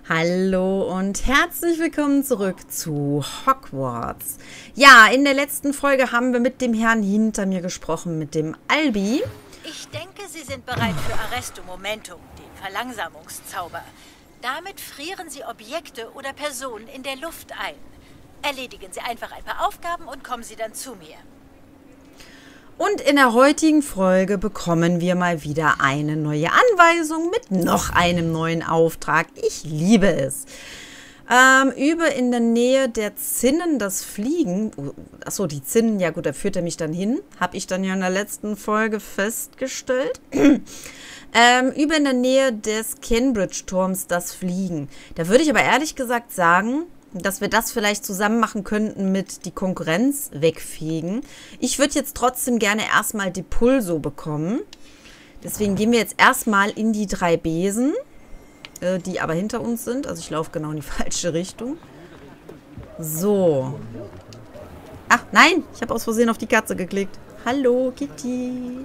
Hallo und herzlich willkommen zurück zu Hogwarts. Ja, in der letzten Folge haben wir mit dem Herrn hinter mir gesprochen, mit dem Albi. Ich denke, Sie sind bereit für Arresto Momentum, den Verlangsamungszauber. Damit frieren Sie Objekte oder Personen in der Luft ein. Erledigen Sie einfach ein paar Aufgaben und kommen Sie dann zu mir. Und in der heutigen Folge bekommen wir mal wieder eine neue Anweisung mit noch einem neuen Auftrag. Ich liebe es. Übe in der Nähe der Zinnen das Fliegen. Achso, die Zinnen, ja gut, da führt er mich dann hin. Habe ich dann ja in der letzten Folge festgestellt. Übe in der Nähe des Cambridge-Turms das Fliegen. Da würde ich aber ehrlich gesagt sagen, dass wir das vielleicht zusammen machen könnten mit die Konkurrenz wegfegen. Ich würde jetzt trotzdem gerne erstmal die Pulso bekommen. Deswegen gehen wir jetzt erstmal in die 3 Besen, die aber hinter uns sind. Also ich laufe genau in die falsche Richtung. So. Ach, nein, ich habe aus Versehen auf die Katze geklickt. Hallo, Kitty.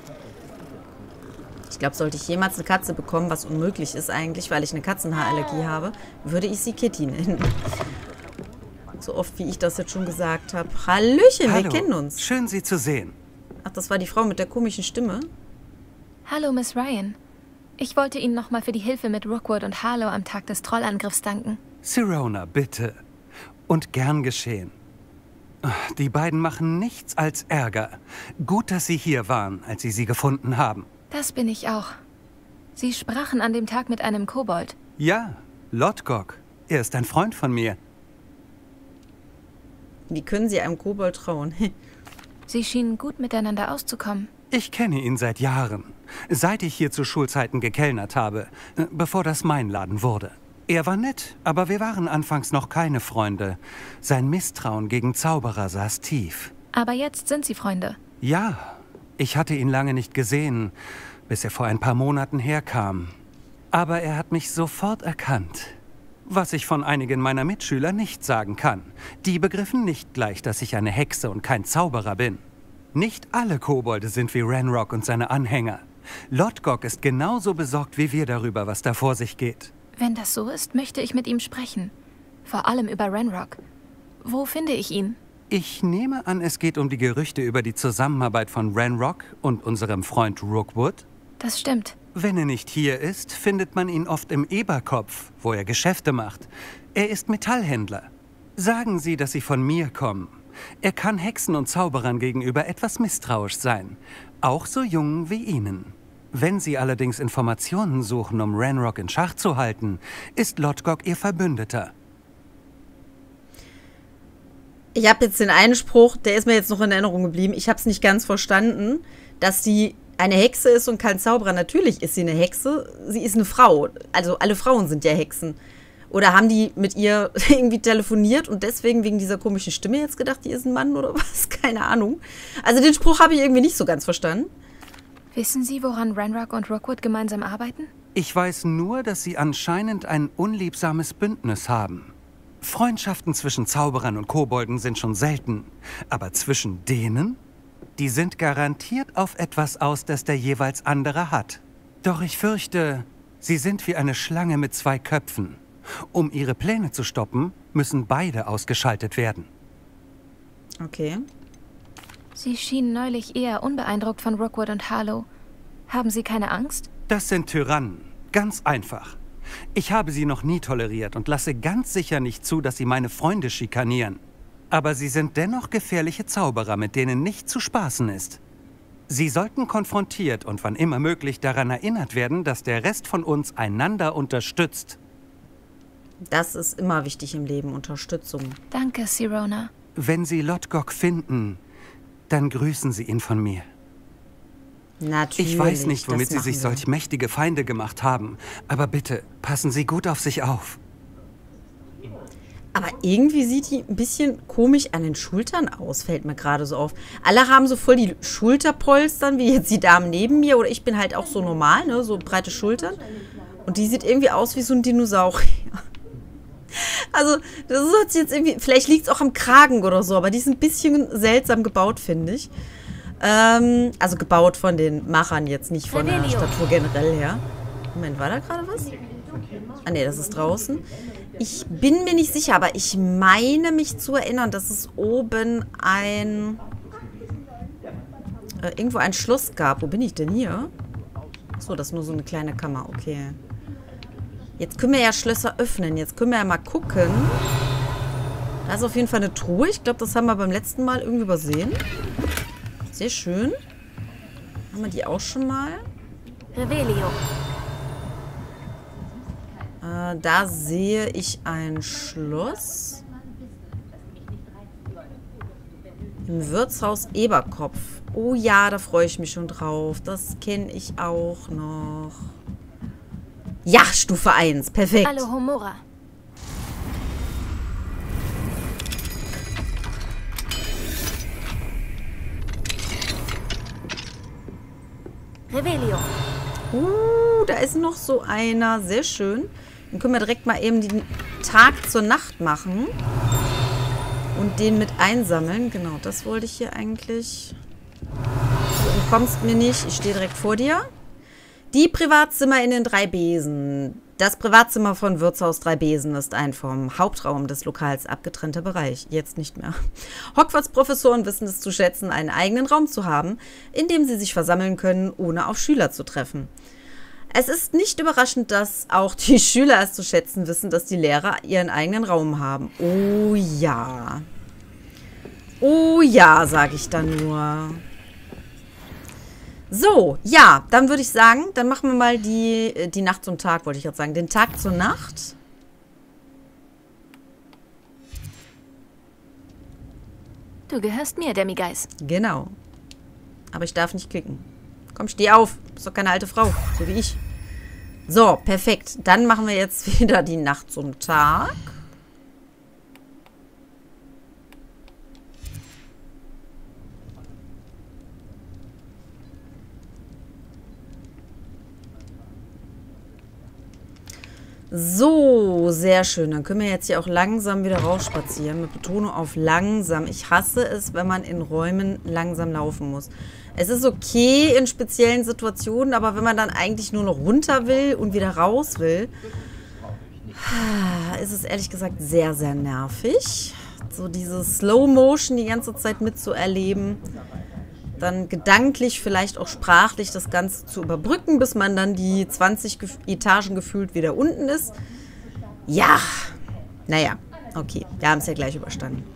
Ich glaube, sollte ich jemals eine Katze bekommen, was unmöglich ist eigentlich, weil ich eine Katzenhaarallergie habe, würde ich sie Kitty nennen. So oft, wie ich das jetzt schon gesagt habe. Hallöchen, Hallo. Wir kennen uns. Schön, Sie zu sehen. Ach, das war die Frau mit der komischen Stimme. Hallo, Miss Ryan. Ich wollte Ihnen nochmal für die Hilfe mit Rookwood und Harlow am Tag des Trollangriffs danken. Sirona, bitte. Und gern geschehen. Die beiden machen nichts als Ärger. Gut, dass Sie hier waren, als Sie sie gefunden haben. Das bin ich auch. Sie sprachen an dem Tag mit einem Kobold. Ja, Lodgok. Er ist ein Freund von mir. Wie können Sie einem Kobold trauen? Sie schienen gut miteinander auszukommen. Ich kenne ihn seit Jahren. Seit ich hier zu Schulzeiten gekellnert habe, bevor das mein Laden wurde. Er war nett, aber wir waren anfangs noch keine Freunde. Sein Misstrauen gegen Zauberer saß tief. Aber jetzt sind Sie Freunde. Ja, ich hatte ihn lange nicht gesehen, bis er vor ein paar Monaten herkam. Aber er hat mich sofort erkannt. Was ich von einigen meiner Mitschüler nicht sagen kann. Die begriffen nicht gleich, dass ich eine Hexe und kein Zauberer bin. Nicht alle Kobolde sind wie Ranrock und seine Anhänger. Lodgok ist genauso besorgt wie wir darüber, was da vor sich geht. Wenn das so ist, möchte ich mit ihm sprechen. Vor allem über Ranrock. Wo finde ich ihn? Ich nehme an, es geht um die Gerüchte über die Zusammenarbeit von Ranrock und unserem Freund Rookwood. Das stimmt. Wenn er nicht hier ist, findet man ihn oft im Eberkopf, wo er Geschäfte macht. Er ist Metallhändler. Sagen Sie, dass Sie von mir kommen. Er kann Hexen und Zauberern gegenüber etwas misstrauisch sein. Auch so Jungen wie Ihnen. Wenn Sie allerdings Informationen suchen, um Ranrock in Schach zu halten, ist Lodgok Ihr Verbündeter. Ich habe jetzt den einen Spruch, der ist mir jetzt noch in Erinnerung geblieben. Ich habe es nicht ganz verstanden, dass sie eine Hexe ist und kein Zauberer. Natürlich ist sie eine Hexe. Sie ist eine Frau. Also alle Frauen sind ja Hexen. Oder haben die mit ihr irgendwie telefoniert und deswegen wegen dieser komischen Stimme jetzt gedacht, die ist ein Mann oder was? Keine Ahnung. Also den Spruch habe ich irgendwie nicht so ganz verstanden. Wissen Sie, woran Ranrock und Rookwood gemeinsam arbeiten? Ich weiß nur, dass sie anscheinend ein unliebsames Bündnis haben. Freundschaften zwischen Zauberern und Kobolden sind schon selten. Aber zwischen denen? Die sind garantiert auf etwas aus, das der jeweils andere hat. Doch ich fürchte, sie sind wie eine Schlange mit 2 Köpfen. Um ihre Pläne zu stoppen, müssen beide ausgeschaltet werden. Okay. Sie schienen neulich eher unbeeindruckt von Rookwood und Harlow. Haben Sie keine Angst? Das sind Tyrannen. Ganz einfach. Ich habe sie noch nie toleriert und lasse ganz sicher nicht zu, dass sie meine Freunde schikanieren. Aber sie sind dennoch gefährliche Zauberer, mit denen nicht zu spaßen ist. Sie sollten konfrontiert und wann immer möglich daran erinnert werden, dass der Rest von uns einander unterstützt. Das ist immer wichtig im Leben, Unterstützung. Danke, Sirona. Wenn Sie Lodgok finden, dann grüßen Sie ihn von mir. Natürlich. Ich weiß nicht, womit Sie das sich machen wir. solch mächtige Feinde gemacht haben, aber bitte, passen Sie gut auf sich auf. Aber irgendwie sieht die ein bisschen komisch an den Schultern aus, fällt mir gerade so auf. Alle haben so voll die Schulterpolstern, wie jetzt die Damen neben mir. Oder ich bin halt auch so normal, ne, so breite Schultern. Und die sieht irgendwie aus wie so ein Dinosaurier. Also, das ist jetzt irgendwie, vielleicht liegt es auch am Kragen oder so, aber die ist ein bisschen seltsam gebaut, finde ich. Also gebaut von den Machern jetzt, nicht von der Statur generell her. Moment, war da gerade was? Ah ne, das ist draußen. Ich bin mir nicht sicher, aber ich meine mich zu erinnern, dass es oben irgendwo ein Schloss gab. Wo bin ich denn hier? Achso, das ist nur so eine kleine Kammer. Okay. Jetzt können wir ja Schlösser öffnen. Jetzt können wir ja mal gucken. Da ist auf jeden Fall eine Truhe. Ich glaube, das haben wir beim letzten Mal irgendwie übersehen. Sehr schön. Haben wir die auch schon mal? Revelio. Da sehe ich ein Schloss. Im Wirtshaus Eberkopf. Oh ja, da freue ich mich schon drauf. Das kenne ich auch noch. Ja, Stufe 1. Perfekt. Alohomora. Revelio. Da ist noch so einer. Sehr schön. Dann können wir direkt mal eben den Tag zur Nacht machen. Und den mit einsammeln. Genau, das wollte ich hier eigentlich. Du entkommst mir nicht. Ich stehe direkt vor dir. Die Privatzimmer in den 3 Besen. Das Privatzimmer von Wirtshaus 3 Besen ist ein vom Hauptraum des Lokals abgetrennter Bereich. Jetzt nicht mehr. Hogwarts-Professoren wissen es zu schätzen, einen eigenen Raum zu haben, in dem sie sich versammeln können, ohne auf Schüler zu treffen. Es ist nicht überraschend, dass auch die Schüler es zu schätzen wissen, dass die Lehrer ihren eigenen Raum haben. Oh ja. Oh ja, sage ich dann nur. So, ja, dann würde ich sagen, dann machen wir mal die Nacht zum Tag, wollte ich gerade sagen. Den Tag zur Nacht. Du gehörst mir, Demigeist. Genau. Aber ich darf nicht klicken. Komm, steh auf. Du bist doch keine alte Frau, so wie ich. So, perfekt. Dann machen wir jetzt wieder die Nacht zum Tag. So, sehr schön. Dann können wir jetzt hier auch langsam wieder rausspazieren. Mit Betonung auf langsam. Ich hasse es, wenn man in Räumen langsam laufen muss. Es ist okay in speziellen Situationen, aber wenn man dann eigentlich nur noch runter will und wieder raus will, ist es ehrlich gesagt sehr, sehr nervig. So diese Slow Motion die ganze Zeit mitzuerleben. Dann gedanklich, vielleicht auch sprachlich das Ganze zu überbrücken, bis man dann die 20 Etagen gefühlt wieder unten ist. Ja, naja, okay, wir haben es ja gleich überstanden.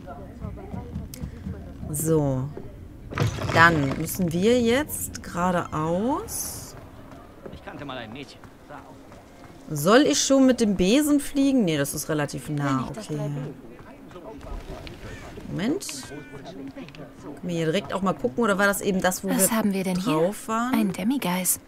So, dann müssen wir jetzt geradeaus. Ich kannte mal ein Mädchen. Soll ich schon mit dem Besen fliegen? Nee, das ist relativ nah, okay. Moment. Können wir hier direkt auch mal gucken, oder war das eben das, wo Was haben wir denn drauf waren? Ein Demigeist.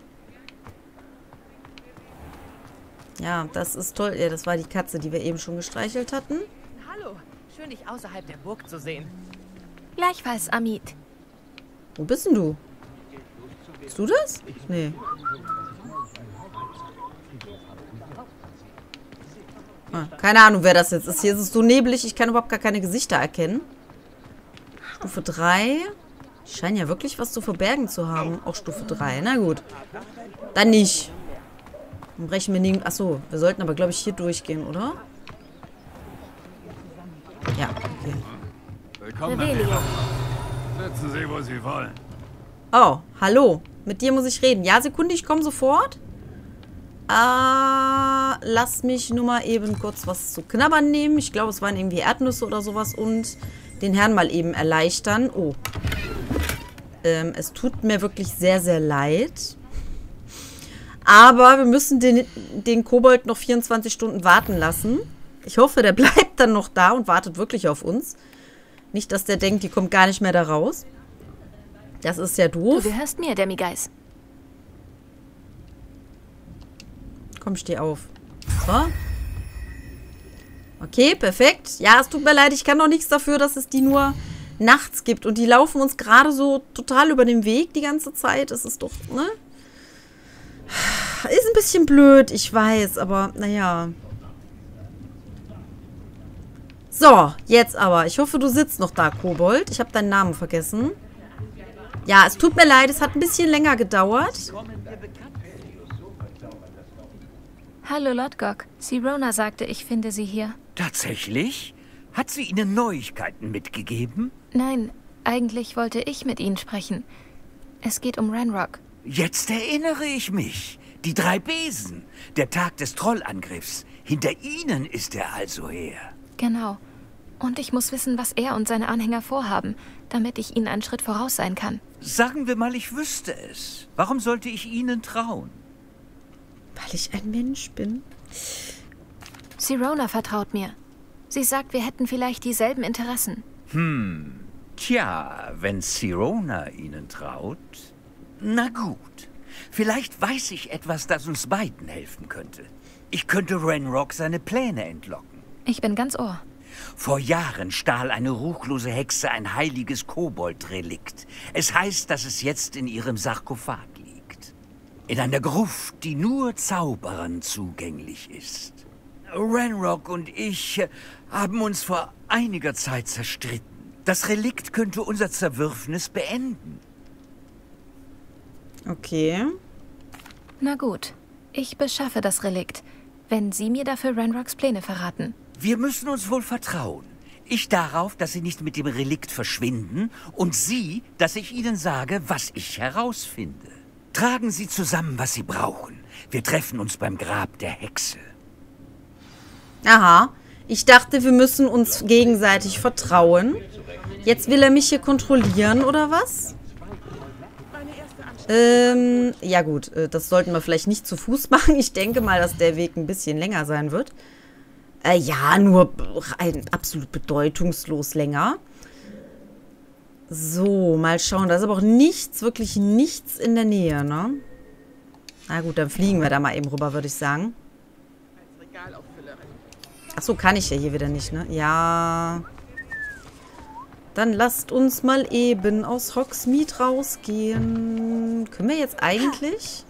Ja, das ist toll. Ja, das war die Katze, die wir eben schon gestreichelt hatten. Hallo, schön dich außerhalb der Burg zu sehen. Gleichfalls, Amit. Wo bist denn du? Bist du das? Nee. Keine Ahnung, wer das jetzt ist. Hier ist es so neblig, ich kann überhaupt gar keine Gesichter erkennen. Stufe 3. Die scheinen ja wirklich was zu verbergen zu haben. Auch Stufe 3. Na gut. Dann nicht. Dann brechen wir nicht. Achso, wir sollten aber, glaube ich, hier durchgehen, oder? Ja, okay. Willkommen. Sitzen Sie, wo Sie wollen. Oh, hallo. Mit dir muss ich reden. Ja, Sekunde, ich komme sofort. Lass mich nur mal eben kurz was zu knabbern nehmen. Ich glaube, es waren irgendwie Erdnüsse oder sowas. Und den Herrn mal eben erleichtern. Oh. Es tut mir wirklich sehr, sehr leid. Aber wir müssen den Kobold noch 24 Stunden warten lassen. Ich hoffe, der bleibt dann noch da und wartet wirklich auf uns. Nicht, dass der denkt, die kommt gar nicht mehr da raus. Das ist ja doof. Du gehörst mir, Demigeist. Komm, steh auf. So. Okay, perfekt. Ja, es tut mir leid, ich kann doch nichts dafür, dass es die nur nachts gibt. Und die laufen uns gerade so total über den Weg die ganze Zeit. Das ist doch, ne? Ist ein bisschen blöd, ich weiß, aber naja. So, jetzt aber. Ich hoffe, du sitzt noch da, Kobold. Ich habe deinen Namen vergessen. Ja, es tut mir leid, es hat ein bisschen länger gedauert. Hallo, Lodgok. Sirona sagte, ich finde Sie hier. Tatsächlich? Hat sie Ihnen Neuigkeiten mitgegeben? Nein, eigentlich wollte ich mit Ihnen sprechen. Es geht um Ranrock. Jetzt erinnere ich mich. Die 3 Besen. Der Tag des Trollangriffs. Hinter Ihnen ist er also her. Genau. Und ich muss wissen, was er und seine Anhänger vorhaben, damit ich ihnen einen Schritt voraus sein kann. Sagen wir mal, ich wüsste es. Warum sollte ich Ihnen trauen? Weil ich ein Mensch bin. Sirona vertraut mir. Sie sagt, wir hätten vielleicht dieselben Interessen. Tja, wenn Sirona Ihnen traut... Na gut. Vielleicht weiß ich etwas, das uns beiden helfen könnte. Ich könnte Ranrock seine Pläne entlocken. Ich bin ganz Ohr. Vor Jahren stahl eine ruchlose Hexe ein heiliges Kobold-Relikt. Es heißt, dass es jetzt in ihrem Sarkophag liegt. In einer Gruft, die nur Zauberern zugänglich ist. Ranrock und ich haben uns vor einiger Zeit zerstritten. Das Relikt könnte unser Zerwürfnis beenden. Okay. Na gut, ich beschaffe das Relikt, wenn Sie mir dafür Ranrocks Pläne verraten. Wir müssen uns wohl vertrauen. Ich darauf, dass Sie nicht mit dem Relikt verschwinden und Sie, dass ich Ihnen sage, was ich herausfinde. Tragen Sie zusammen, was Sie brauchen. Wir treffen uns beim Grab der Hexe. Aha. Ich dachte, wir müssen uns gegenseitig vertrauen. Jetzt will er mich hier kontrollieren, oder was? Ja gut, das sollten wir vielleicht nicht zu Fuß machen. Ich denke mal, dass der Weg ein bisschen länger sein wird. Ja, nur absolut bedeutungslos länger. So, mal schauen. Da ist aber auch nichts, wirklich nichts in der Nähe, ne? Na gut, dann fliegen wir da mal eben rüber, würde ich sagen. Achso, kann ich ja hier wieder nicht, ne? Ja. Dann lasst uns mal eben aus Hogsmeade rausgehen. Können wir jetzt eigentlich...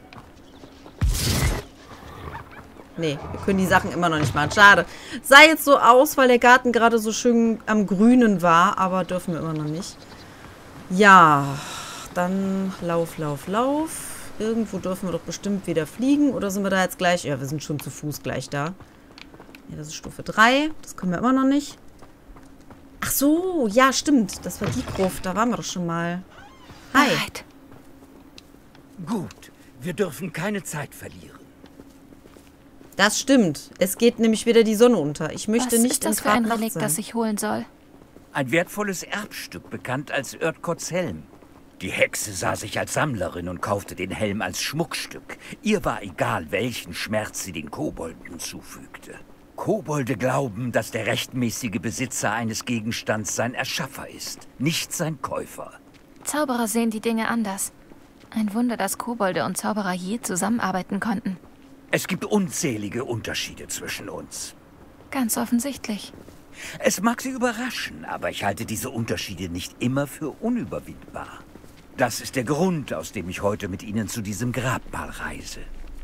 Nee, wir können die Sachen immer noch nicht machen. Schade. Sah jetzt so aus, weil der Garten gerade so schön am Grünen war, aber dürfen wir immer noch nicht. Ja, dann lauf, lauf, lauf. Irgendwo dürfen wir doch bestimmt wieder fliegen. Oder sind wir da jetzt gleich? Ja, wir sind schon zu Fuß gleich da. Ja, das ist Stufe 3. Das können wir immer noch nicht. Ach so, ja, stimmt. Das war die Gruft. Da waren wir doch schon mal. Hi. Right. Gut, wir dürfen keine Zeit verlieren. Das stimmt. Es geht nämlich wieder die Sonne unter. Ich möchte Was nicht ist das in für ein Grabnacht Relikt, sein. das ich holen soll? Ein wertvolles Erbstück, bekannt als Erdkots Helm. Die Hexe sah sich als Sammlerin und kaufte den Helm als Schmuckstück. Ihr war egal, welchen Schmerz sie den Kobolden zufügte. Kobolde glauben, dass der rechtmäßige Besitzer eines Gegenstands sein Erschaffer ist, nicht sein Käufer. Zauberer sehen die Dinge anders. Ein Wunder, dass Kobolde und Zauberer je zusammenarbeiten konnten. Es gibt unzählige Unterschiede zwischen uns. Ganz offensichtlich. Es mag Sie überraschen, aber ich halte diese Unterschiede nicht immer für unüberwindbar. Das ist der Grund, aus dem ich heute mit Ihnen zu diesem Grabmal reise.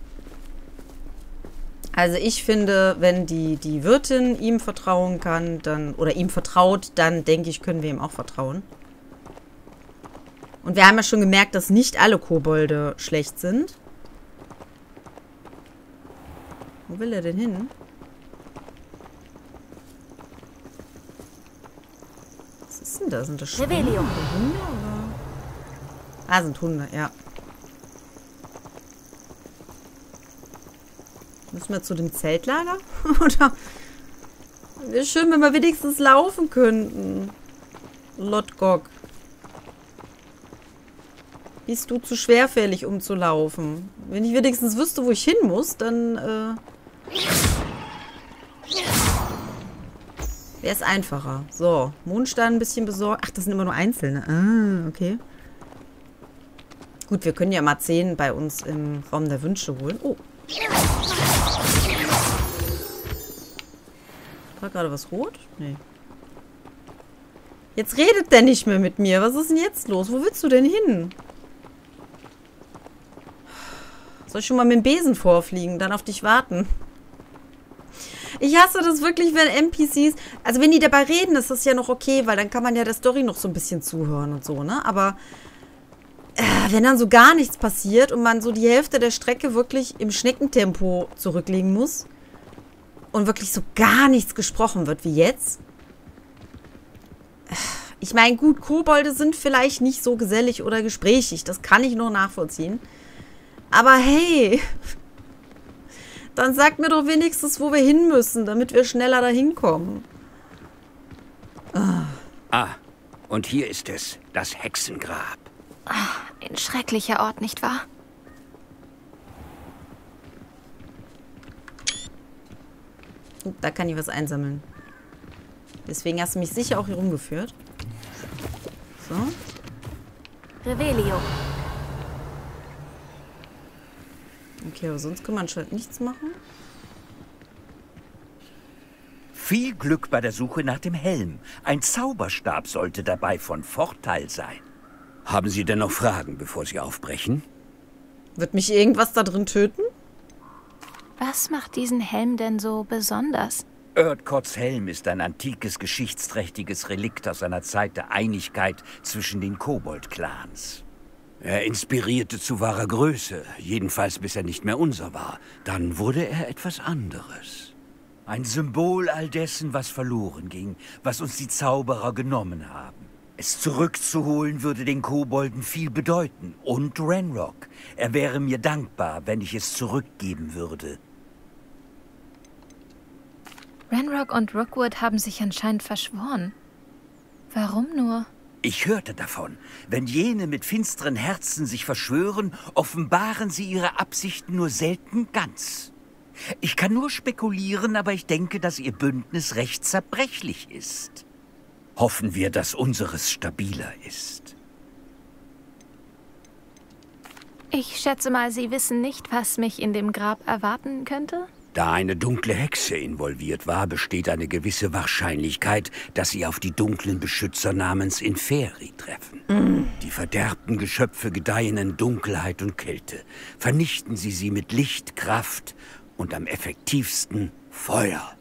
Also ich finde, wenn die Wirtin ihm vertrauen kann, dann oder ihm vertraut, dann denke ich, können wir ihm auch vertrauen. Und wir haben ja schon gemerkt, dass nicht alle Kobolde schlecht sind. Wo will er denn hin? Was ist denn da? Sind das Schweine oder Hunde? Oder? Ah, sind Hunde, ja. Müssen wir zu dem Zeltlager? Oder? Wäre schön, wenn wir wenigstens laufen könnten. Lodgok. Bist du zu schwerfällig, um zu laufen? Wenn ich wenigstens wüsste, wo ich hin muss, dann wäre es einfacher. So, Mondstein ein bisschen besorgt. Ach, das sind immer nur einzelne. Ah, okay. Gut, wir können ja mal 10 bei uns im Raum der Wünsche holen. Oh. War gerade was rot? Nee. Jetzt redet der nicht mehr mit mir. Was ist denn jetzt los? Wo willst du denn hin? Soll ich schon mal mit dem Besen vorfliegen, dann auf dich warten? Ich hasse das wirklich, wenn NPCs... Also wenn die dabei reden, ist das ja noch okay, weil dann kann man ja der Story noch so ein bisschen zuhören und so, ne? Aber wenn dann so gar nichts passiert und man so die Hälfte der Strecke wirklich im Schneckentempo zurücklegen muss und wirklich so gar nichts gesprochen wird wie jetzt. Ich meine, gut, Kobolde sind vielleicht nicht so gesellig oder gesprächig. Das kann ich noch nachvollziehen. Aber hey, dann sagt mir doch wenigstens, wo wir hin müssen, damit wir schneller dahin kommen. Und hier ist es, das Hexengrab. Ein schrecklicher Ort, nicht wahr? Da kann ich was einsammeln. Deswegen hast du mich sicher auch hier rumgeführt. So. Revelio. Okay, aber sonst kann man anscheinend nichts machen. Viel Glück bei der Suche nach dem Helm. Ein Zauberstab sollte dabei von Vorteil sein. Haben Sie denn noch Fragen, bevor Sie aufbrechen? Wird mich irgendwas da drin töten? Was macht diesen Helm denn so besonders? Erdkotts Helm ist ein antikes, geschichtsträchtiges Relikt aus einer Zeit der Einigkeit zwischen den Kobold-Clans. Er inspirierte zu wahrer Größe, jedenfalls bis er nicht mehr unser war. Dann wurde er etwas anderes. Ein Symbol all dessen, was verloren ging, was uns die Zauberer genommen haben. Es zurückzuholen würde den Kobolden viel bedeuten. Und Ranrock. Er wäre mir dankbar, wenn ich es zurückgeben würde. Ranrock und Rookwood haben sich anscheinend verschworen. Warum nur? Ich hörte davon. Wenn jene mit finsteren Herzen sich verschwören, offenbaren sie ihre Absichten nur selten ganz. Ich kann nur spekulieren, aber ich denke, dass ihr Bündnis recht zerbrechlich ist. Hoffen wir, dass unseres stabiler ist. Ich schätze mal, Sie wissen nicht, was mich in dem Grab erwarten könnte? Da eine dunkle Hexe involviert war, besteht eine gewisse Wahrscheinlichkeit, dass sie auf die dunklen Beschützer namens Inferi treffen. Die verderbten Geschöpfe gedeihen in Dunkelheit und Kälte. Vernichten Sie sie mit Licht, Kraft und am effektivsten Feuer.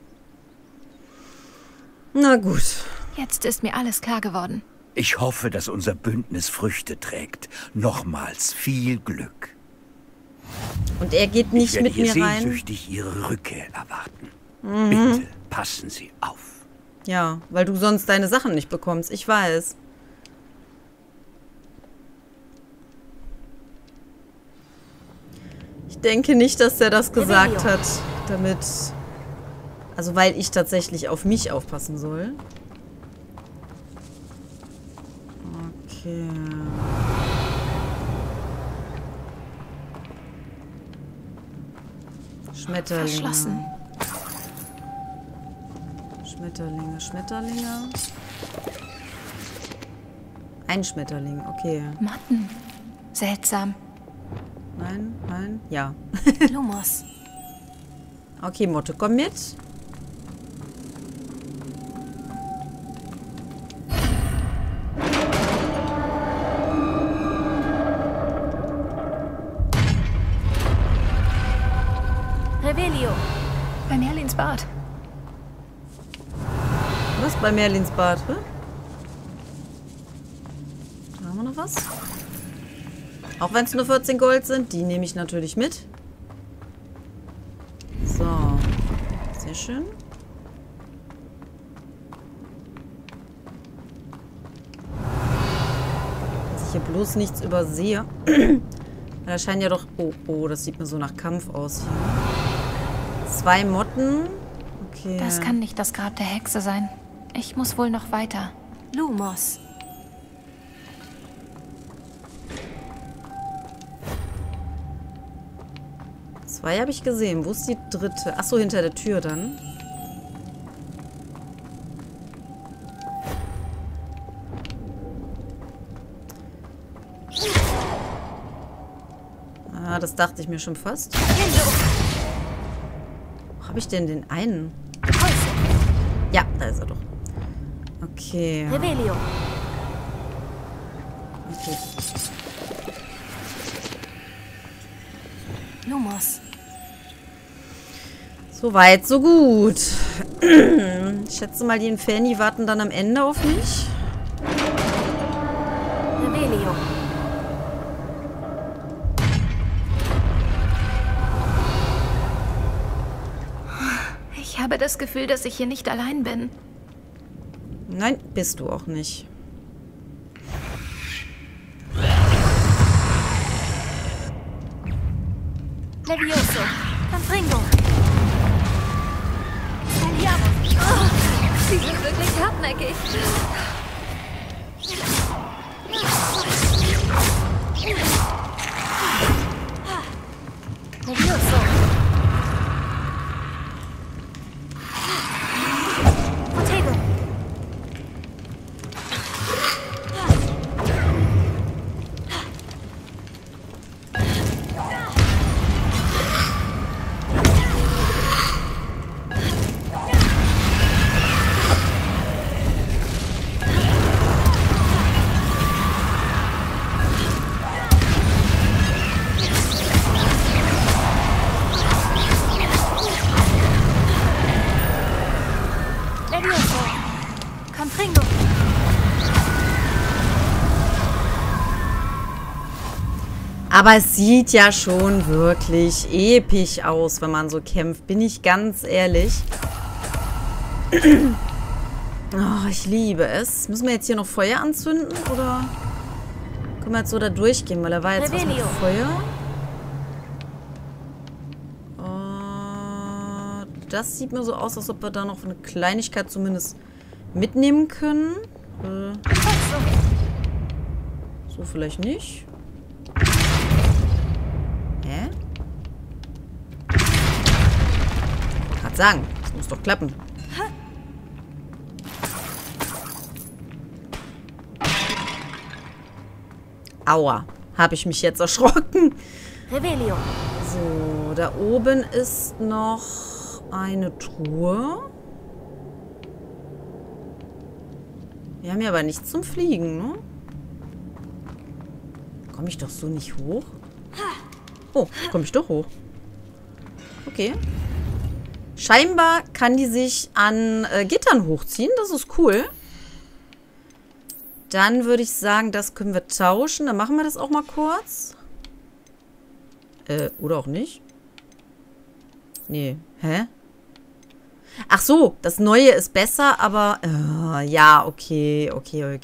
Na gut. Jetzt ist mir alles klar geworden. Ich hoffe, dass unser Bündnis Früchte trägt. Nochmals viel Glück. Und er geht nicht mit mir rein? Ich werde sehnsüchtig Ihre Rückkehr erwarten. Bitte, passen Sie auf. Ja, weil du sonst deine Sachen nicht bekommst. Ich weiß. Ich denke nicht, dass der das gesagt hat, damit... Also, weil ich tatsächlich auf mich aufpassen soll. Okay... Schmetterlinge. Verschlossen. Schmetterlinge. Ein Schmetterling, okay. Motten. Seltsam. Nein, ja. Lumos. Okay, Motte, komm mit. Revelio. Bei Merlins Bad. Was bei Merlins Bad? Hä? Da haben wir noch was. Auch wenn es nur 14 Gold sind, die nehme ich natürlich mit. So. Sehr schön. Dass ich hier bloß nichts übersehe. Da scheint ja doch... Oh, das sieht mir so nach Kampf aus hier. 2 Motten. Okay. Das kann nicht das Grab der Hexe sein. Ich muss wohl noch weiter. Lumos. Zwei habe ich gesehen. Wo ist die dritte? Achso, hinter der Tür dann. Ah, das dachte ich mir schon fast. Wo habe ich denn den einen? Ja, da ist er doch. Okay. Revelio. Okay. Lumos. So weit, so gut. Ich schätze mal, die Inferni warten dann am Ende auf mich. Revelio. Ich habe das Gefühl, dass ich hier nicht allein bin. Nein, bist du auch nicht. Levioso. Confringo. Sie sind wirklich hartnäckig. Levioso. Protego. Levioso. Confringo. Aber es sieht ja schon wirklich episch aus, wenn man so kämpft. Bin ich ganz ehrlich. Oh, ich liebe es. Müssen wir jetzt hier noch Feuer anzünden? Oder können wir jetzt so da durchgehen? Weil da war jetzt was mit Feuer. Das sieht mir so aus, als ob wir da noch eine Kleinigkeit zumindest mitnehmen können. So vielleicht nicht. Hä? Ich kann sagen, das muss doch klappen. Aua, habe ich mich jetzt erschrocken. Revelio. So, da oben ist noch eine Truhe. Wir haben ja aber nichts zum Fliegen, ne? Komme ich doch so nicht hoch? Oh, komme ich doch hoch. Okay. Scheinbar kann die sich an Gittern hochziehen. Das ist cool. Dann würde ich sagen, das können wir tauschen. Dann machen wir das auch mal kurz. Oder auch nicht. Nee. Hä? Ach so, das Neue ist besser, aber... ja, okay.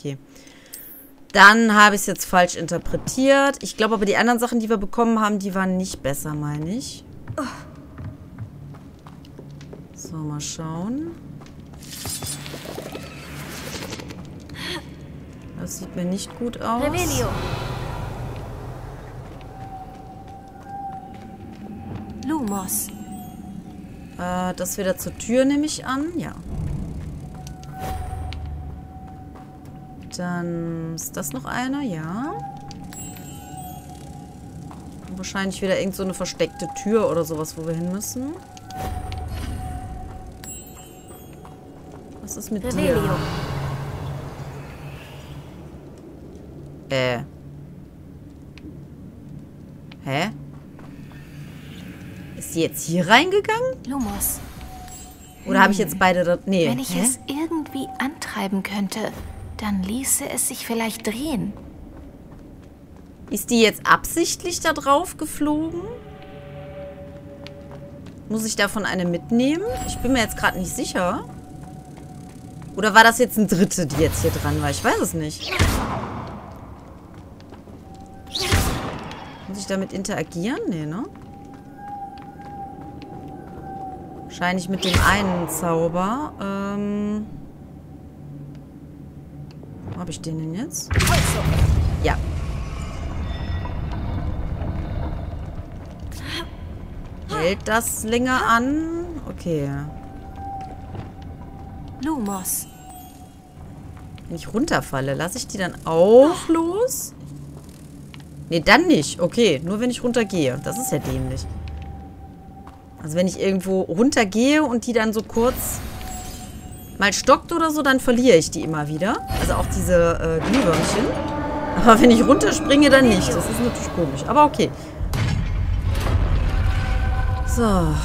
Dann habe ich es jetzt falsch interpretiert. Ich glaube aber, die anderen Sachen, die wir bekommen haben, die waren nicht besser, meine ich. So, mal schauen. Das sieht mir nicht gut aus. Revelio. Lumos. Das wieder zur Tür, nehme ich an. Ja. Dann ist das noch einer, ja. Und wahrscheinlich wieder irgend so eine versteckte Tür oder sowas, wo wir hin müssen. Was ist mit Revelio. dir? Hä? Ist sie jetzt hier reingegangen? Lumos. Oder habe ich jetzt beide da... Nee. Wenn ich es irgendwie antreiben könnte, dann ließe es sich vielleicht drehen. Ist die jetzt absichtlich da drauf geflogen? Muss ich davon eine mitnehmen? Ich bin mir jetzt gerade nicht sicher. Oder war das jetzt ein Dritte, die jetzt hier dran war? Ich weiß es nicht. Muss ich damit interagieren? Nee, ne? Wahrscheinlich mit dem einen Zauber. Wo habe ich den denn jetzt? Ja. Hält das länger an? Okay. Lumos. Wenn ich runterfalle, lasse ich die dann auch los? Nee, dann nicht. Okay, nur wenn ich runtergehe. Das ist ja dämlich. Also wenn ich irgendwo runtergehe und die dann so kurz mal stockt oder so, dann verliere ich die immer wieder. Also auch diese Glühwürmchen. Aber wenn ich runterspringe, dann nicht. Das ist natürlich komisch. Aber okay. So.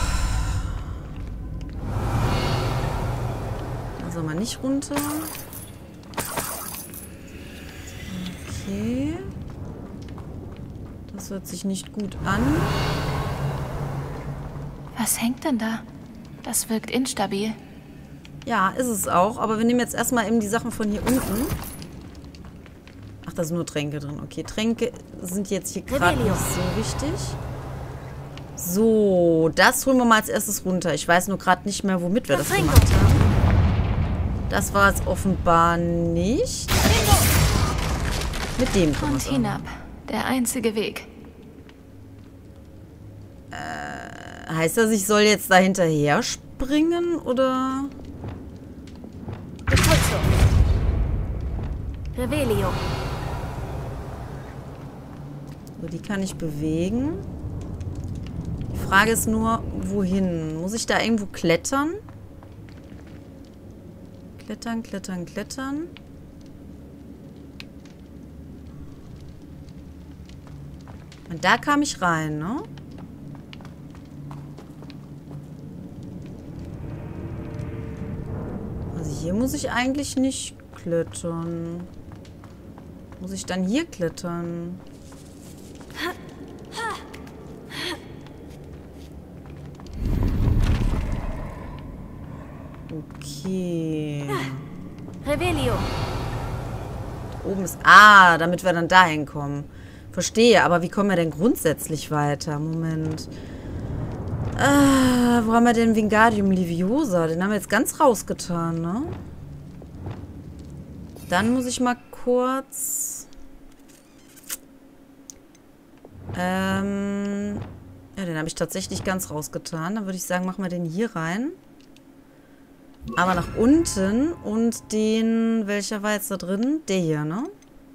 Also mal nicht runter. Okay. Das hört sich nicht gut an. Was hängt denn da? Das wirkt instabil. Ja, ist es auch. Aber wir nehmen jetzt erstmal eben die Sachen von hier unten. Ach, da sind nur Tränke drin. Okay, Tränke sind jetzt hier gerade nicht so wichtig. So, das holen wir mal als erstes runter. Ich weiß nur gerade nicht mehr, womit wir das gemacht haben. Das war es offenbar nicht. Mit dem Und hinab. Der einzige Weg. Heißt das, ich soll jetzt da hinterher springen, oder? Revelio. So, die kann ich bewegen. Die Frage ist nur, wohin? Muss ich da irgendwo klettern? Klettern, klettern, klettern. Und da kam ich rein, ne? Also hier muss ich eigentlich nicht klettern. Muss ich dann hier klettern? Okay. Revelio. Oben ist... Ah, damit wir dann da hinkommen. Verstehe, aber wie kommen wir denn grundsätzlich weiter? Moment. Wo haben wir denn Wingardium Leviosa? Den haben wir jetzt ganz rausgetan, ne? Dann muss ich mal kurz... Ja, den habe ich tatsächlich ganz rausgetan. Dann würde ich sagen, machen wir den hier rein. Aber nach unten und den... Welcher war jetzt da drin? Der hier, ne?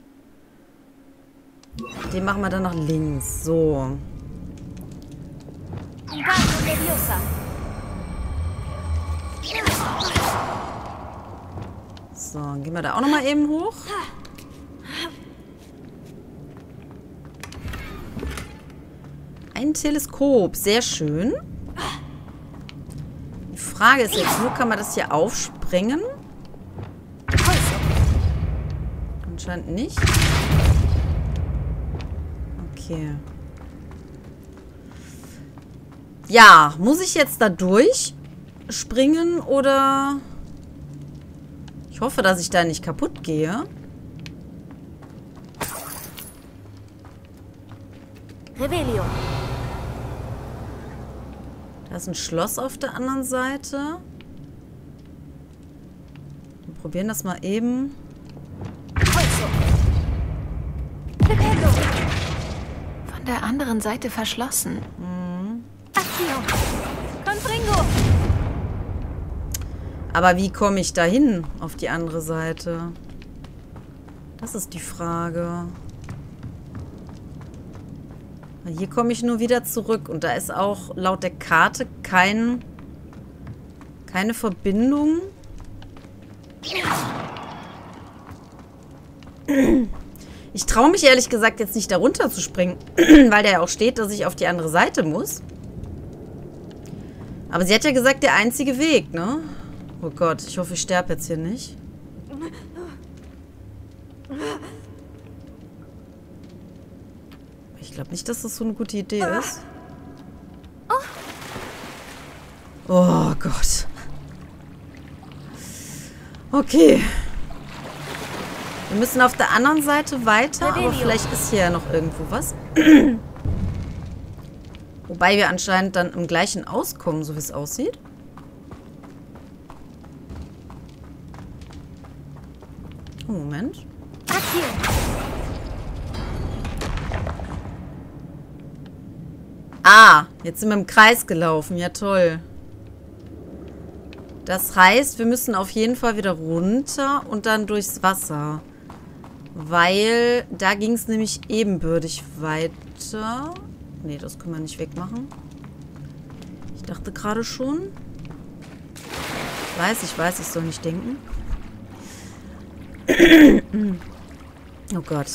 Den machen wir dann nach links. So. So, dann gehen wir da auch nochmal eben hoch. Ein Teleskop. Sehr schön. Die Frage ist jetzt nur, kann man das hier aufsprengen? Anscheinend nicht. Okay. Ja, muss ich jetzt da durchspringen oder... Ich hoffe, dass ich da nicht kaputt gehe. Revelio. Da ist ein Schloss auf der anderen Seite. Wir probieren das mal eben. Von der anderen Seite verschlossen. Confringo. Aber wie komme ich da hin auf die andere Seite? Das ist die Frage. Hier komme ich nur wieder zurück. Und da ist auch laut der Karte keine Verbindung. Ich traue mich ehrlich gesagt jetzt nicht, da runter zu springen. Weil da ja auch steht, dass ich auf die andere Seite muss. Aber sie hat ja gesagt, der einzige Weg, ne? Oh Gott, ich hoffe, ich sterbe jetzt hier nicht. Ich glaube nicht, dass das so eine gute Idee ist. Oh Gott. Okay. Wir müssen auf der anderen Seite weiter, aber vielleicht ist hier ja noch irgendwo was. Wobei wir anscheinend dann im gleichen auskommen, so wie es aussieht. Oh, Moment. Ah, jetzt sind wir im Kreis gelaufen. Ja, toll. Das heißt, wir müssen auf jeden Fall wieder runter und dann durchs Wasser. Weil da ging es nämlich ebenbürtig weiter. Nee, das können wir nicht wegmachen. Ich dachte gerade schon. Ich weiß, ich soll nicht denken. Oh Gott.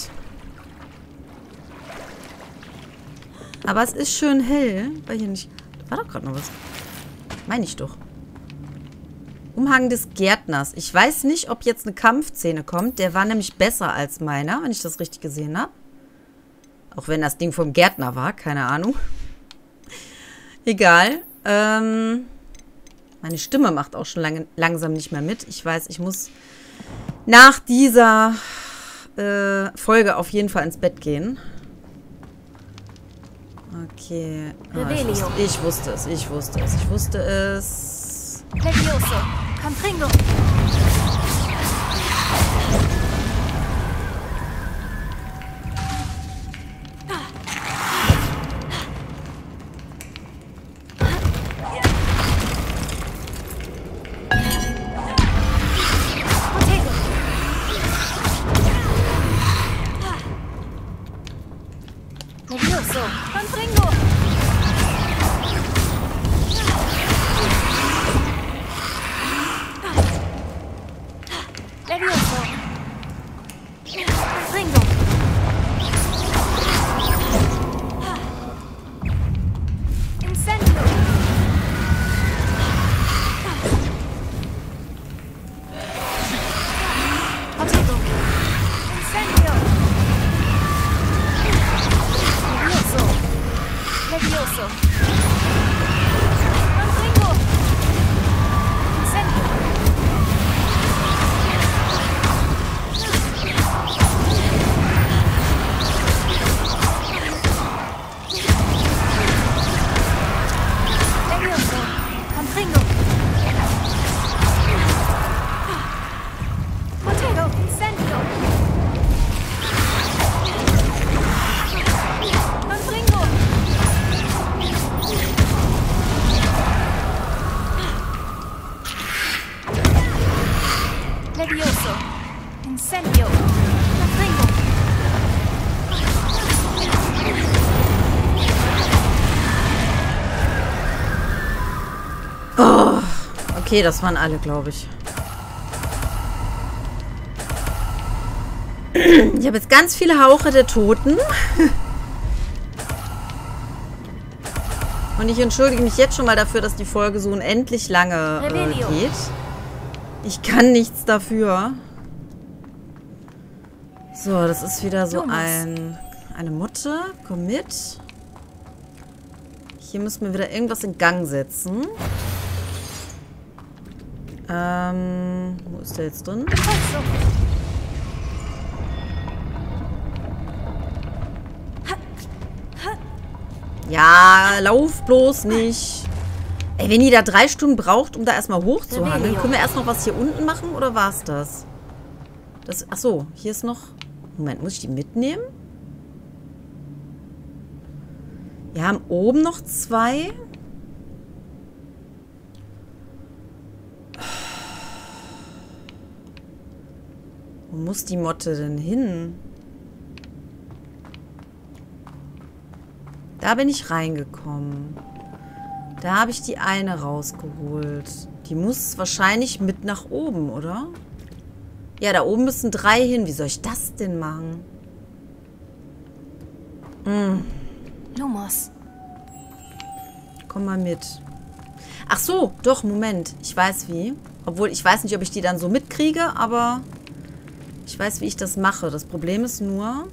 Aber es ist schön hell. War hier nicht... Da war doch gerade noch was. Meine ich doch. Umhang des Gärtners. Ich weiß nicht, ob jetzt eine Kampfszene kommt. Der war nämlich besser als meiner, wenn ich das richtig gesehen habe. Auch wenn das Ding vom Gärtner war. Keine Ahnung. Egal. Meine Stimme macht auch schon langsam nicht mehr mit. Ich weiß, ich muss nach dieser Folge auf jeden Fall ins Bett gehen. Okay. Ich wusste es. Levioso. Confringo. Levioso. Confringo. Levioso. Confringo. Incendio. Potato. Incendio. Levioso. Levioso. Confringo. Incendio. Levioso. Confringo. Potato. Incendio. Confringo. Levioso. Incendio. Confringo. Oh, okay, das waren alle, glaube ich. Ich habe jetzt ganz viele Hauche der Toten. Und ich entschuldige mich jetzt schon mal dafür, dass die Folge so unendlich lange geht. Ich kann nichts dafür. So, das ist wieder so eine Motte. Komm mit. Hier müssen wir wieder irgendwas in Gang setzen. Wo ist der jetzt drin? Ja, lauf bloß nicht. Ey, wenn die da 3 Stunden braucht, um da erstmal hochzuhandeln, können wir erst noch was hier unten machen oder war's das? Achso, hier ist noch... Moment, muss ich die mitnehmen? Wir haben oben noch 2. Wo muss die Motte denn hin? Da bin ich reingekommen. Da habe ich die eine rausgeholt. Die muss wahrscheinlich mit nach oben, oder? Ja, da oben müssen 3 hin. Wie soll ich das denn machen? Lumos. Komm mal mit. Ach so, doch, Moment. Ich weiß wie. Obwohl, ich weiß nicht, ob ich die dann so mitkriege, aber ich weiß, wie ich das mache. Das Problem ist nur...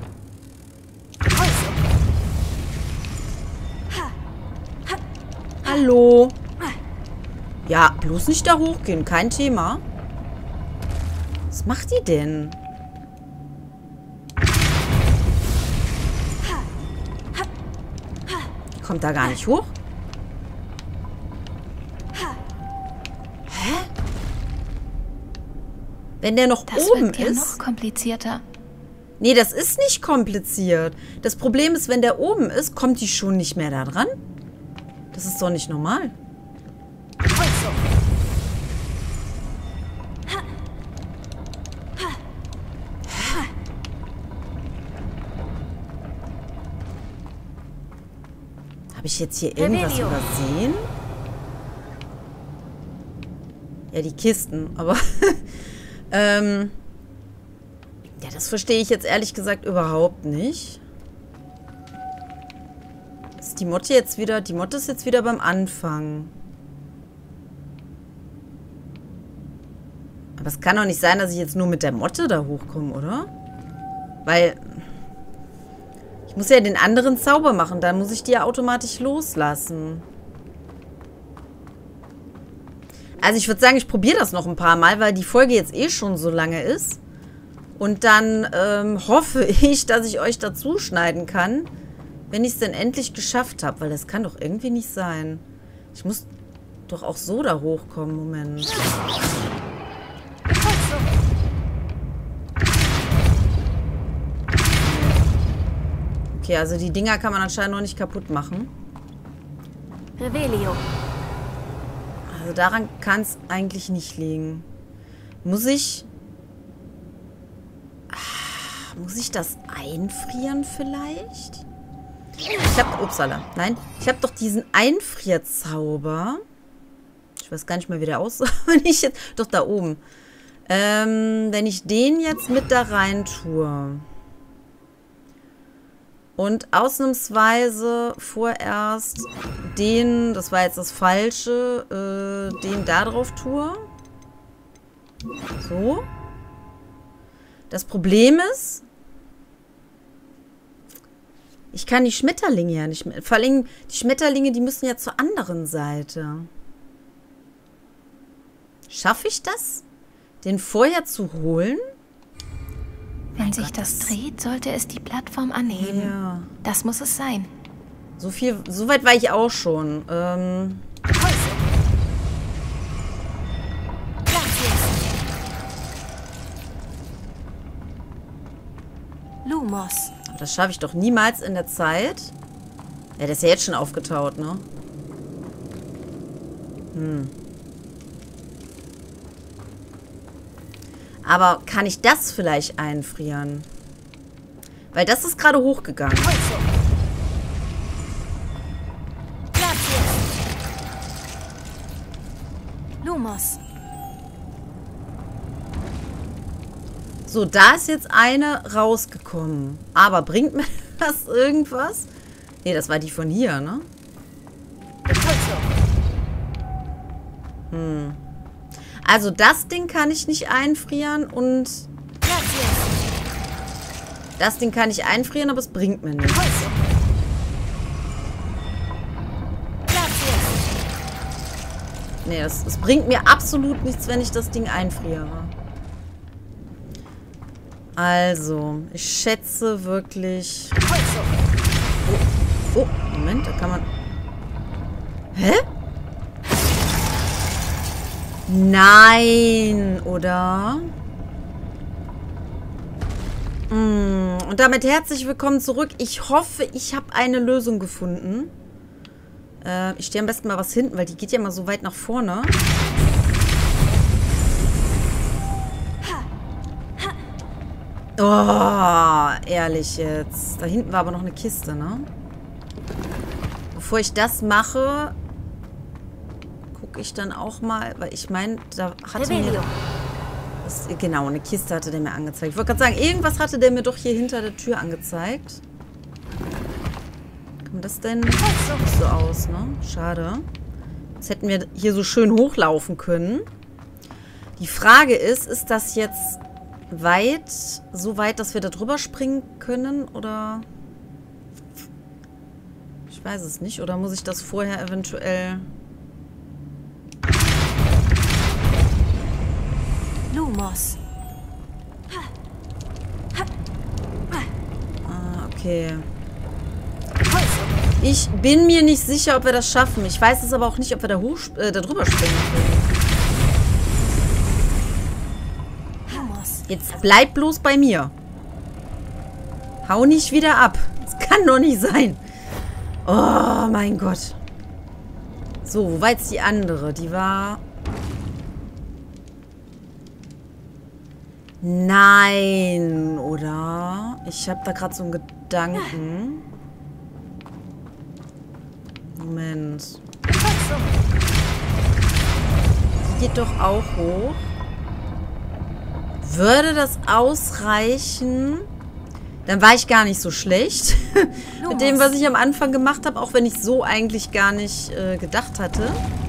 Hallo. Ja, bloß nicht da hochgehen. Kein Thema. Was macht die denn? Kommt da gar nicht hoch? Hä? Wenn der noch Das oben wird ja ist... noch komplizierter. Nee, das ist nicht kompliziert. Das Problem ist, wenn der oben ist, kommt die schon nicht mehr da dran. Das ist doch nicht normal. Habe ich jetzt hier irgendwas übersehen? Ja, die Kisten, aber... ja, das verstehe ich jetzt ehrlich gesagt überhaupt nicht. Ist die Motte jetzt wieder... Die Motte ist jetzt wieder beim Anfang. Aber es kann doch nicht sein, dass ich jetzt nur mit der Motte da hochkomme, oder? Weil... Ich muss ja den anderen Zauber machen. Dann muss ich die ja automatisch loslassen. Also ich würde sagen, ich probiere das noch ein paar Mal, weil die Folge jetzt eh schon so lange ist. Und dann hoffe ich, dass ich euch dazu schneiden kann, wenn ich es denn endlich geschafft habe. Weil das kann doch irgendwie nicht sein. Ich muss doch auch so da hochkommen. Moment. Okay, also die Dinger kann man anscheinend noch nicht kaputt machen. Revelio. Also daran kann es eigentlich nicht liegen. Muss ich das einfrieren vielleicht? Ich habe... Upsala. Nein. Ich habe doch diesen Einfrierzauber. Ich weiß gar nicht mehr, wie der aussah. Wenn ich jetzt... Doch, da oben. Wenn ich den jetzt mit da rein tue... Und ausnahmsweise vorerst den, das war jetzt das Falsche, den da drauf tue. So. Das Problem ist, ich kann die Schmetterlinge ja nicht mehr. Vor allem die Schmetterlinge, die müssen ja zur anderen Seite. Schaffe ich das, den vorher zu holen? Wenn sich das dreht, sollte es die Plattform anheben. Ja. Das muss es sein. So weit war ich auch schon. Lumos. Das schaffe ich doch niemals in der Zeit. Ja, der ist ja jetzt schon aufgetaut, ne? Aber kann ich das vielleicht einfrieren? Weil das ist gerade hochgegangen. Lumos. So, da ist jetzt eine rausgekommen. Aber bringt mir das irgendwas? Nee, das war die von hier, ne? Also das Ding kann ich nicht einfrieren und das Ding kann ich einfrieren, aber es bringt mir nichts. Nee, es bringt mir absolut nichts, wenn ich das Ding einfriere. Also, ich schätze wirklich... Oh, Moment, da kann man... Hä? Nein, oder? Und damit herzlich willkommen zurück. Ich hoffe, ich habe eine Lösung gefunden. Ich stehe am besten mal was hinten, weil die geht ja mal so weit nach vorne. Oh, ehrlich jetzt. Da hinten war aber noch eine Kiste, ne? Bevor ich das mache... gucke ich dann auch mal, weil ich meine, da hatte mir... genau, eine Kiste hatte der mir angezeigt. Ich wollte gerade sagen, irgendwas hatte der mir doch hier hinter der Tür angezeigt. Kommt das denn nicht so aus, ne? Schade. Jetzt hätten wir hier so schön hochlaufen können. Die Frage ist das jetzt so weit, dass wir da drüber springen können, oder... Ich weiß es nicht, oder muss ich das vorher eventuell... Lumos. Ah, okay. Ich bin mir nicht sicher, ob wir das schaffen. Ich weiß es aber auch nicht, ob wir da drüber springen können. Jetzt bleib bloß bei mir. Hau nicht wieder ab. Das kann doch nicht sein. Oh, mein Gott. So, wo war jetzt die andere? Die war... Nein, oder? Ich habe da gerade so einen Gedanken. Moment. Die geht doch auch hoch. Würde das ausreichen? Dann war ich gar nicht so schlecht. Mit dem, was ich am Anfang gemacht habe, auch wenn ich so eigentlich gar nicht gedacht hatte.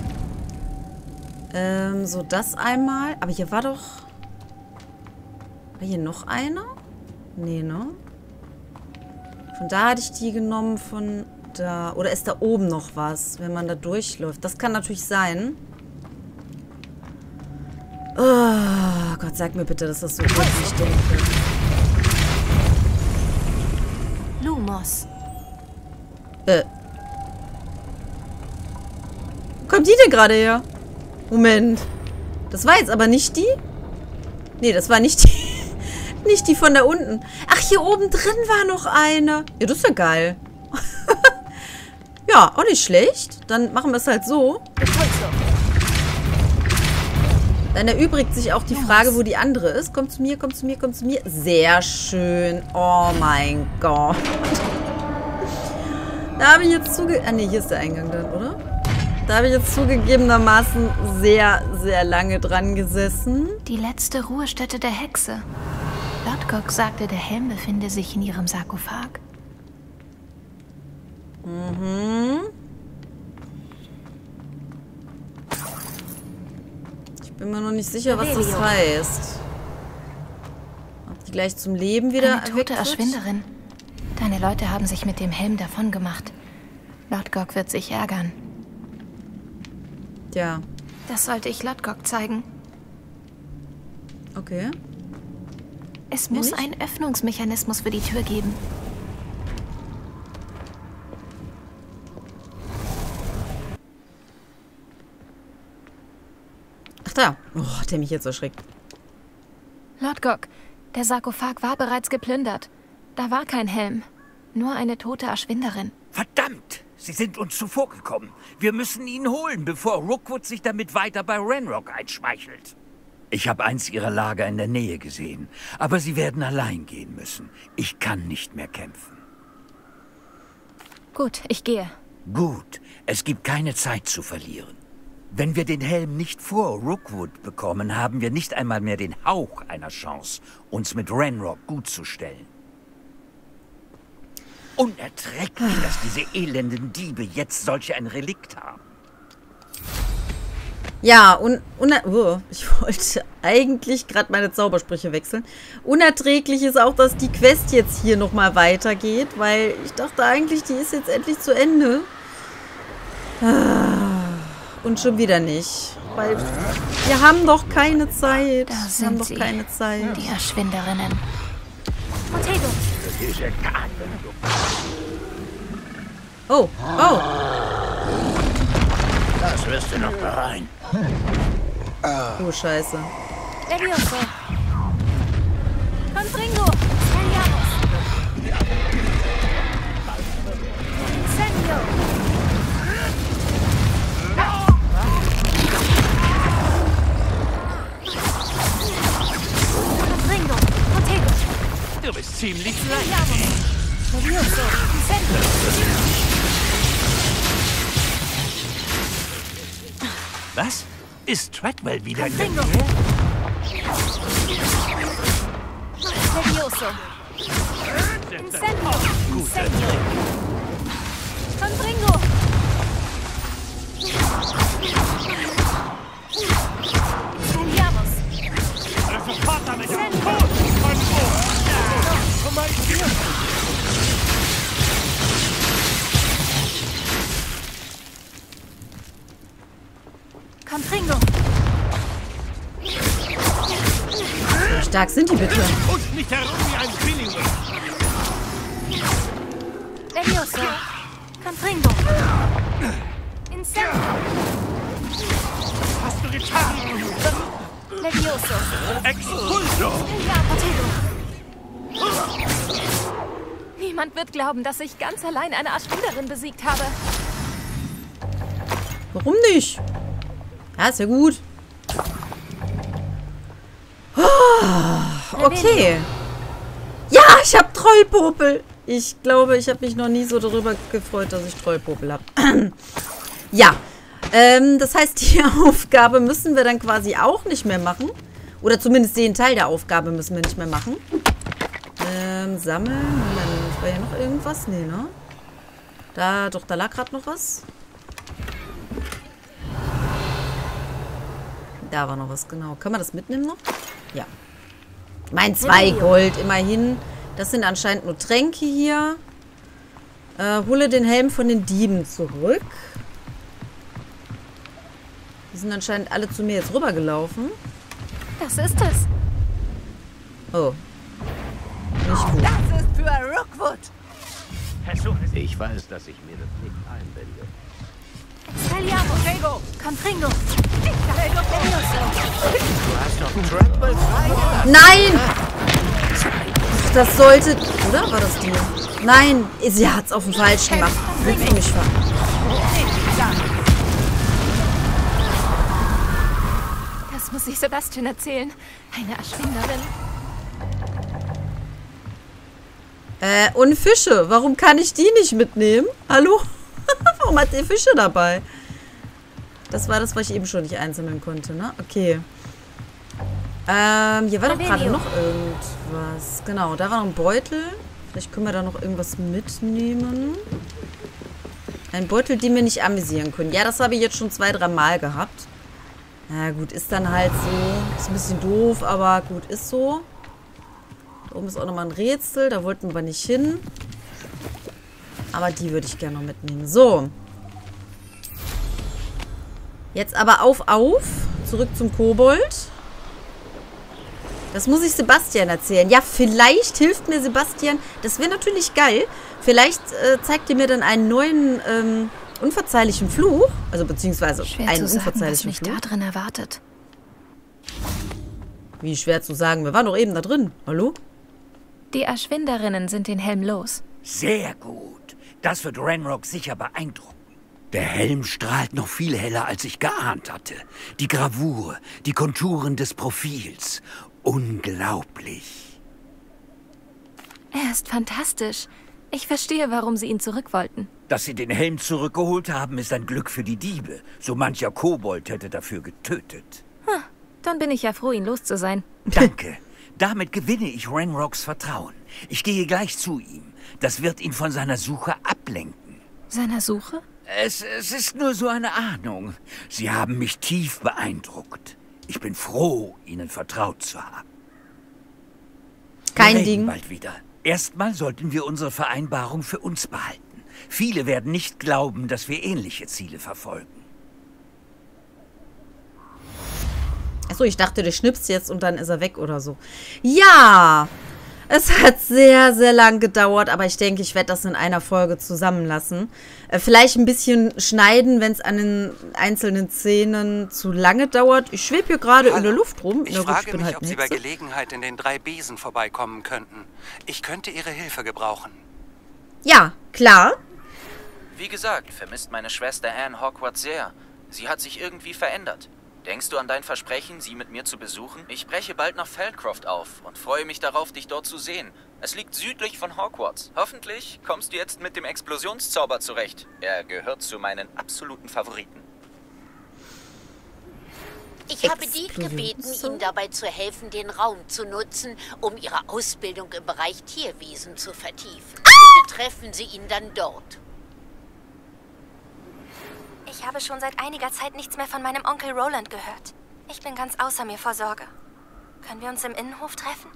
So, das einmal. Aber hier war doch... War hier noch eine? Nee, ne? Von da hatte ich die genommen, von da. Oder ist da oben noch was, wenn man da durchläuft? Das kann natürlich sein. Gott, sag mir bitte, dass das so ist, wie ich denke. Lumos. Wo kommt die denn gerade her? Moment. Das war jetzt aber nicht die? Nee, das war nicht die. Nicht die von da unten. Ach, hier oben drin war noch eine. Ja, das ist ja geil. Ja, auch nicht schlecht. Dann machen wir es halt so. Dann erübrigt sich auch die Frage, wo die andere ist. Komm zu mir, komm zu mir, komm zu mir. Sehr schön. Oh mein Gott. Da habe ich jetzt Ah, nee, hier ist der Eingang dann, oder? Da habe ich jetzt zugegebenermaßen sehr, sehr lange dran gesessen. Die letzte Ruhestätte der Hexe. Lodgok sagte, der Helm befinde sich in ihrem Sarkophag. Mhm. Ich bin mir noch nicht sicher, was das heißt. Ob die gleich zum Leben wieder Eine tote Erschwinderin. Deine Leute haben sich mit dem Helm davongemacht. Lodgok wird sich ärgern. Ja. Das sollte ich Lodgok zeigen. Okay. Es muss einen Öffnungsmechanismus für die Tür geben. Ach da. Oh, hat der mich jetzt erschreckt. Lodgok, der Sarkophag war bereits geplündert. Da war kein Helm. Nur eine tote Erschwinderin. Verdammt! Sie sind uns zuvorgekommen. Wir müssen ihn holen, bevor Rookwood sich damit weiter bei Ranrock einschmeichelt. Ich habe eins ihrer Lager in der Nähe gesehen. Aber sie werden allein gehen müssen. Ich kann nicht mehr kämpfen. Gut, ich gehe. Gut, es gibt keine Zeit zu verlieren. Wenn wir den Helm nicht vor Rookwood bekommen, haben wir nicht einmal mehr den Hauch einer Chance, uns mit Ranrock gut zu stellen. Unerträglich, dass diese elenden Diebe jetzt solch ein Relikt haben. Ja, ich wollte eigentlich gerade meine Zaubersprüche wechseln. Unerträglich ist auch, dass die Quest jetzt hier nochmal weitergeht, weil ich dachte eigentlich, die ist jetzt endlich zu Ende. Und schon wieder nicht. Weil wir haben doch keine Zeit. Da Wir sind haben doch sie, keine Zeit. die Erschwinderinnen. Potato. Oh, oh. Das wirst du noch bereuen. Oh, Scheiße. Levioso. Confringo. Heliamos. Incendio. Confringo. Potato. Du bist ziemlich leicht. Heliamos. Levioso. Incendio. Was? Ist Treadwell wieder in der Confringo. Nähe? Levioso. Incendio. Incendio. Confringo. Heliamos. Sofort damit! Incendio. Komm mal hier! Confringo. Wie stark sind die bitte? Und nicht herum wie ein Billing! Levioso. Confringo. Incendio. Hast du getan? Levioso. Expulso! Ja, Potato. Niemand wird glauben, dass ich ganz allein eine Erschwinderin besiegt habe. Warum nicht? Ja, ist ja gut. Okay. Ja, ich habe Trollpopel. Ich glaube, ich habe mich noch nie so darüber gefreut, dass ich Trollpopel habe. Ja. Das heißt, die Aufgabe müssen wir dann quasi auch nicht mehr machen. Oder zumindest den Teil der Aufgabe müssen wir nicht mehr machen. Sammeln. Moment, war hier noch irgendwas? Nee, ne? Da lag gerade noch was. Da war noch was, genau. Können wir das mitnehmen noch? Ja. Mein 2 Gold, immerhin. Das sind anscheinend nur Tränke hier. Hole den Helm von den Dieben zurück. Die sind anscheinend alle zu mir jetzt rübergelaufen. Das ist es. Oh. Nicht gut. Das ist für Rookwood. Ich weiß, dass ich mir das nicht einbinde. Spelliamo. Confringo. Du hast doch einen Trample frei. Nein! Das sollte... Oder war das die? Nein, sie hat's auf dem Falschen gemacht. Willst du mich ver... Das muss ich Sebastian erzählen. Eine Erschwinderin. Und Fische. Warum kann ich die nicht mitnehmen? Hallo? Warum hat der Fische dabei? Das war das, was ich eben schon nicht einsammeln konnte, ne? Okay. Hier war doch gerade noch irgendwas. Genau, da war noch ein Beutel. Vielleicht können wir da noch irgendwas mitnehmen. Ein Beutel, den wir nicht amüsieren können. Ja, das habe ich jetzt schon 2-3 Mal gehabt. Na gut, ist dann halt so. Ist ein bisschen doof, aber gut, ist so. Da oben ist auch nochmal ein Rätsel. Da wollten wir nicht hin. Aber die würde ich gerne noch mitnehmen. So. Jetzt aber auf. Zurück zum Kobold. Das muss ich Sebastian erzählen. Ja, vielleicht hilft mir Sebastian. Das wäre natürlich geil. Vielleicht zeigt ihr mir dann einen neuen unverzeihlichen Fluch. Also beziehungsweise Schwer einen zu sagen, was unverzeihlichen mich Fluch. da drin erwartet. Wie schwer zu sagen. Wir waren doch eben da drin. Hallo? Die Erschwinderinnen sind den Helm los. Sehr gut. Das wird Ranrock sicher beeindrucken. Der Helm strahlt noch viel heller, als ich geahnt hatte. Die Gravur, die Konturen des Profils. Unglaublich. Er ist fantastisch. Ich verstehe, warum sie ihn zurück wollten. Dass sie den Helm zurückgeholt haben, ist ein Glück für die Diebe. So mancher Kobold hätte dafür getötet. Dann bin ich ja froh, ihn los zu sein. Danke. Damit gewinne ich Ranrocks Vertrauen. Ich gehe gleich zu ihm. Das wird ihn von seiner Suche ablenken. Seiner Suche? Es ist nur so eine Ahnung. Sie haben mich tief beeindruckt. Ich bin froh, Ihnen vertraut zu haben. Kein Wir reden Ding. bald wieder. Erstmal sollten wir unsere Vereinbarung für uns behalten. Viele werden nicht glauben, dass wir ähnliche Ziele verfolgen. Achso, ich dachte, der schnipst jetzt und dann ist er weg oder so. Ja, es hat sehr, sehr lang gedauert, aber ich denke, ich werde das in einer Folge zusammenlassen. Vielleicht ein bisschen schneiden, wenn es an den einzelnen Szenen zu lange dauert. Ich schwebe hier gerade in der Luft rum. Ich frage mich, ob Sie bei Gelegenheit in den 3 Besen vorbeikommen könnten. Ich könnte Ihre Hilfe gebrauchen. Ja, klar. Wie gesagt, vermisst meine Schwester Anne Hogwarts sehr. Sie hat sich irgendwie verändert. Denkst du an dein Versprechen, sie mit mir zu besuchen? Ich breche bald nach Feldcroft auf und freue mich darauf, dich dort zu sehen. Es liegt südlich von Hogwarts. Hoffentlich kommst du jetzt mit dem Explosionszauber zurecht. Er gehört zu meinen absoluten Favoriten. Ich habe Deed gebeten, Ihnen dabei zu helfen, den Raum zu nutzen, um Ihre Ausbildung im Bereich Tierwesen zu vertiefen. Bitte treffen Sie ihn dann dort. Ich habe schon seit einiger Zeit nichts mehr von meinem Onkel Roland gehört. Ich bin ganz außer mir vor Sorge. Können wir uns im Innenhof treffen?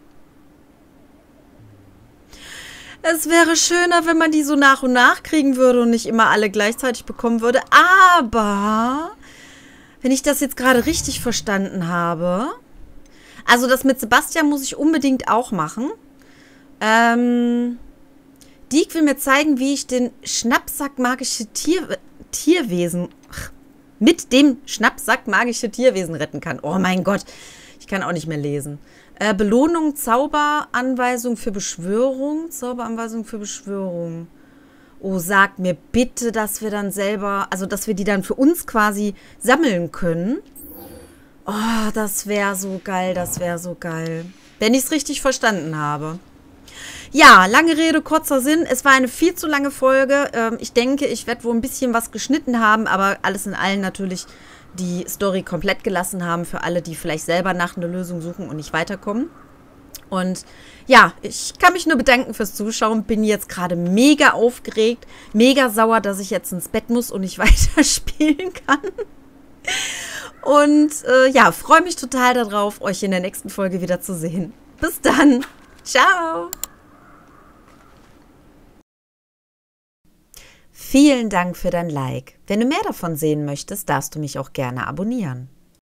Es wäre schöner, wenn man die so nach und nach kriegen würde und nicht immer alle gleichzeitig bekommen würde. Aber, wenn ich das jetzt gerade richtig verstanden habe, also das mit Sebastian muss ich unbedingt auch machen. Diek will mir zeigen, wie ich den Schnappsack magische Tierwesen mit dem Schnappsack magische Tierwesen retten kann. Oh mein Gott, ich kann auch nicht mehr lesen. Belohnung, Zauberanweisung für Beschwörung. Zauberanweisung für Beschwörung. Oh, sag mir bitte, dass wir dann selber, also dass wir die dann für uns quasi sammeln können. Oh, das wäre so geil, das wäre so geil. Wenn ich es richtig verstanden habe. Ja, lange Rede, kurzer Sinn. Es war eine viel zu lange Folge. Ich denke, ich werde wohl ein bisschen was geschnitten haben, aber alles in allem natürlich die Story komplett gelassen haben für alle, die vielleicht selber nach einer Lösung suchen und nicht weiterkommen. Und ja, ich kann mich nur bedanken fürs Zuschauen. Bin jetzt gerade mega aufgeregt, mega sauer, dass ich jetzt ins Bett muss und nicht weiterspielen kann. Und ja, freue mich total darauf, euch in der nächsten Folge wieder zu sehen. Bis dann. Ciao. Vielen Dank für dein Like. Wenn du mehr davon sehen möchtest, darfst du mich auch gerne abonnieren.